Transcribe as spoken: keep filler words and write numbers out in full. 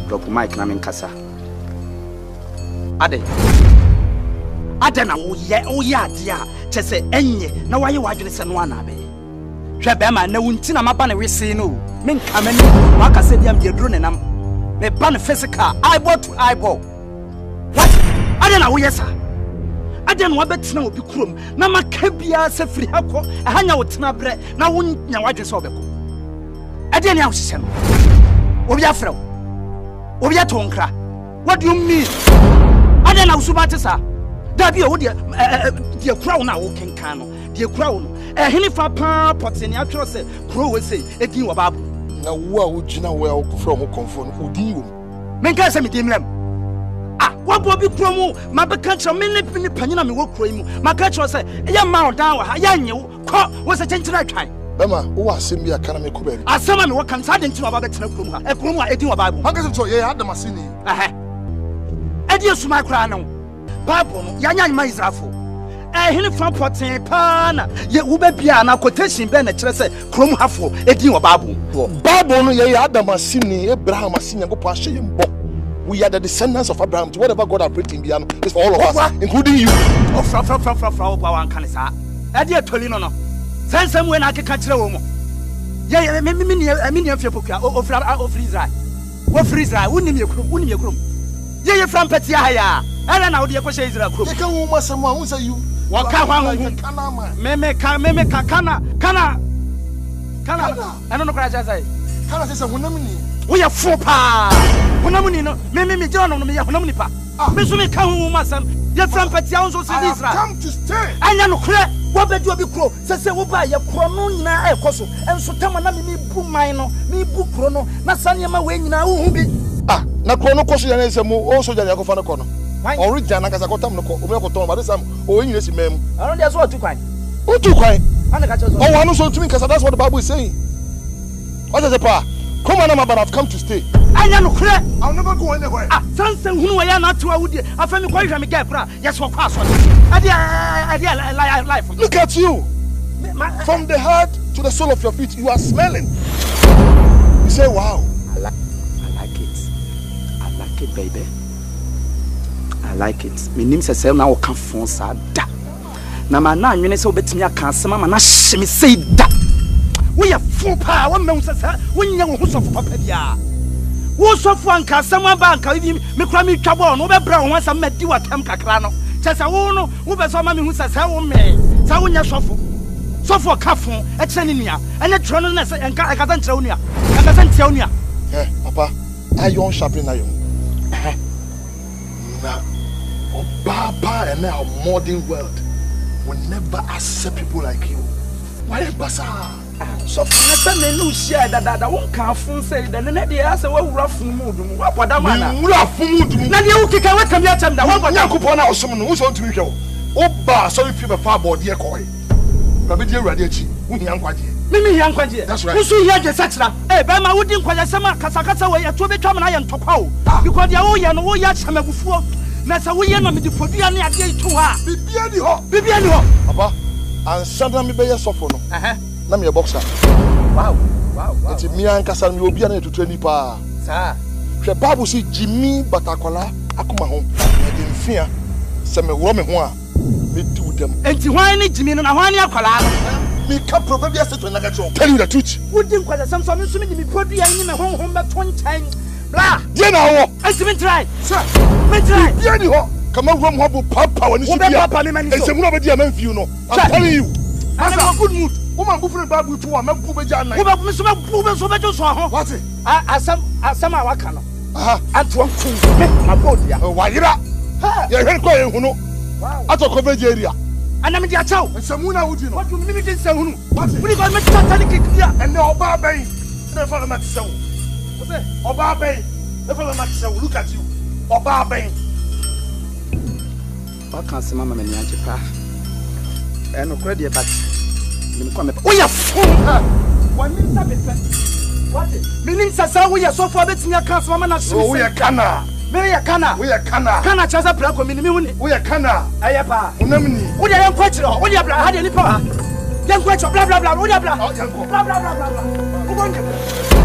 drop mic na men kasa ade ade na wo ye wo ye ade a chese enye na waye wadwene se no ana be hwe be ma na wunti na maba na wese no men kamani maka se bia me duro ne nam me ban physical eyeball to eyeball what ade na wo ye sa ade na wabetina obi kurom na maka bia se firi hako ahanya wo tena bre na wo nya wadwene se obeko ade ne a wo hye no obi afrew obi atonkra what do you mean ade na wo subate sa Dabi o de de kura na wo kenkan no de kura wo no eh hini fa pa poteni atwero se kuro we sei edin wo babu na wo a wo gina wo a wo kufra ho konfo no odin wo men ka se me dim lem ah wo bo bi kuro mu ma be ka kire me ne ni panyina me wo kuro mu ma ka kire se ya ma o dan wa ha ya nye wo ko wo se chenchira atwan bema wo asem bi aka na me ko ba bi asema me wo kan sa de ntino ba be tena kuro mu ha e kuro mu a edin wo babu ha ka se so ye adam asini eh edi esuma kura no Bible no yanya nyima Israelfo eh hini fan poten pa na ye wo ba bia na quotation be na kire se krom hafo edin wo Bible Bible no ye Adam asini Abraham asini Yankopon ahye ye mbo we are the descendants of Abraham. Whatever God has written in is for all of us, including you. Oh, fra fra fra fra fra wa wan kan sa e de atoli no no sensem we na akeka kire wo mo ye me me me me ne afia pokua o fra o free Israel wo free Israel wo nim ye krom wo nim ye krom ye ye fra mpati ha ya Ela na odi ekoshe Israel krom. Yeka wo masem a wo say you. Wa ka hwan hu. Me me ka me me ka kana kana kana. Eno no kra cha say. Kana say honam ni. Wo ye fo pa. Honam ni no. Me me me je ono no me ye honam ni pa. Me so me ka hu masem. Ye from petia wo so say Israel. Come to stay. Anya no kra. Wo bedu obi kro. Se se wo ba ye kro no nyina ekoso. Enso tama na me me bu man no. Me bu kro no. Na sane ma we nyina wo hu bi. Ah, na kro no koso ya na nsem o so ja ya ko fa no ko no. Original na kasa ko tam no ko o me ko ton ba desam o yin esi mem I don't dey so otu kwan otu kwan ana ka cho so oh anu so tumi kasa that's what the Bible is saying what is the power come on but I've come to stay anya no kure I'll never go anywhere ah sansen hunu wa ya na to awudi afa mi ko hwa mi ga kura yes wo kwa aso ade ade life look at you from the head to the sole of your feet you are smelling you say wow I like I like it I like it baby I like it. Me nim se se na wo ka fon sa da. Na ma na anwene se obetimi aka asema ma na hye me sei da. Wo ye fo pa wo me se se wo nya wo sofo papa dia. Wo sofo anka asema ba anka bi me kura me twa bo no wo be bra wo asema ma di watam kakra no. Che se wo no wo be so ma me hu se se wo me. Se wo nya sofo. Sofo ka fon e kire ne nua. Ene tro no na se enka aka san kire wo nua. Aka san tia wo nua. Eh papa iron sharpen iron. Eh. Na Baba and our modern world will never accept people like you. Why is Basa? So for me no share that that won't come from say the net dey say we rough mood mu wa poda man we rough mood mu na dey u kika we kam ya cham da wa poda Yakupon na osom no wo so ntumi hwe wo ba sorry fi be fa board ye koi ba be dey urade achi wo hia nkwaje mimi hia nkwaje that's right wo so hia je sachira eh ba ma wo di nkwaje sama kasa kasa we ya to be twa na ye ntokwa o because dia wo ye no wo ya chamagufuo na sa wo ye no me di podua ne ade itu ha bibia ni ho bibia ni ho papa ansanda me be ye sofo no eh na me boxer wow wow wow eti mi ankasa me obi na tutu ani pa sa hwe Bible si Jimmy Batakola akoma ho e de mfia se me woro me ho a me di udam enti hwan ni Jimmy no na hwan ni akola no me ka probably say to na ga tell tell you the truth wo di nkwaza samson nso me di me podua ni me honhom be to nchan bla dia na wo enti me try sir me try bia ni ho kama rom ho bo papa wani su bia papa me mani so ensemu na be dia man fiu no I'm telling you I'm in a good mood. Woman, go for the Bible to a man, Pubajan. Who so much so what? I some some I can. Ah, and to my body. Why you are? You're very quiet, who know? At a coverage area. And I'm in the chow. And some would you know what you mean? What we got make Catholic here and no Barbay. Never met so. Or Barbay. Never met so. Look at you. Or Barbay. What can't see Mamma and Yantipa? And no credit, but we are full. One minute, what? Meaning, Sasa, we are so far that you can't swim and oh, we are Cana. Maybe a Cana, we are Cana. Cana Chasa Placo, we are Cana. Ayapa, Unamini. We are quite wrong. We are had any power. Young quite blah blah blah. We are blah blah blah blah.